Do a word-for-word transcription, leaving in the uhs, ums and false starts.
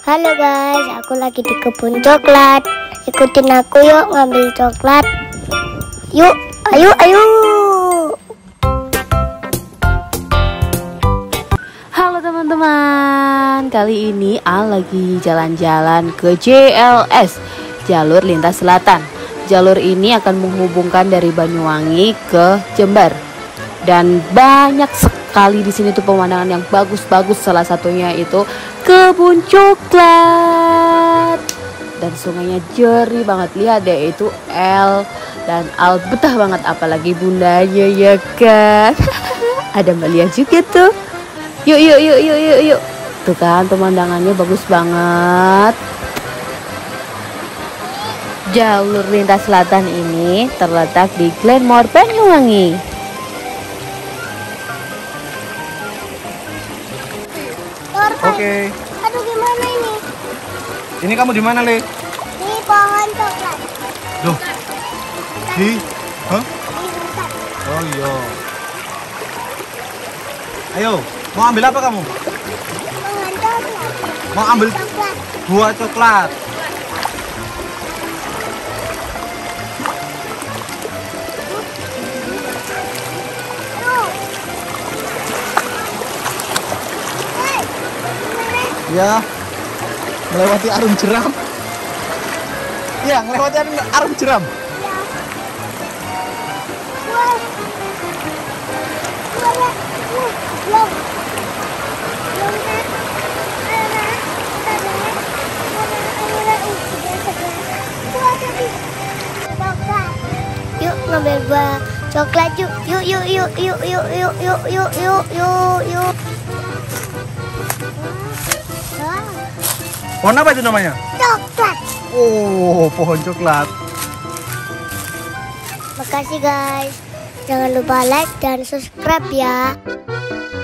Halo guys, aku lagi di kebun coklat. Ikutin aku yuk ngambil coklat. Yuk, ayo, ayo. Halo teman-teman, kali ini Al lagi jalan-jalan ke J L S, Jalur Lintas Selatan. Jalur ini akan menghubungkan dari Banyuwangi ke Jember. Dan banyak sekali di sini tuh pemandangan yang bagus-bagus. Salah satunya itu kebun coklat. Dan sungainya jernih banget. Lihat deh, itu El dan Al betah banget, apalagi bundanya ya kan. Ada Mbak Lia juga tuh. Yuk yuk yuk yuk yuk yuk. Tuh kan pemandangannya bagus banget. Jalur lintas selatan ini terletak di Glenmore, Banyuwangi. Oke. Okay. Aduh, gimana ini? Ini kamu di mana, Le? Di pohon coklat. Loh. Di? Hah? Di hutan. Oh iya. Ayo, mau ambil apa kamu? Pohon coklat. Mau ambil Coklat. buah coklat. Tuh. Hei, gimana? Ya. Melewati arung jeram. Iya, melewati arung, arung jeram. Ya. Wah. Wah, wah, wah, wah. Yuk ngambil buah coklat yuk. Yuk yuk yuk yuk yuk yuk yuk yuk yuk yuk yuk. Pohon apa itu namanya? Coklat. Oh, pohon coklat. Makasih guys. Jangan lupa like dan subscribe ya.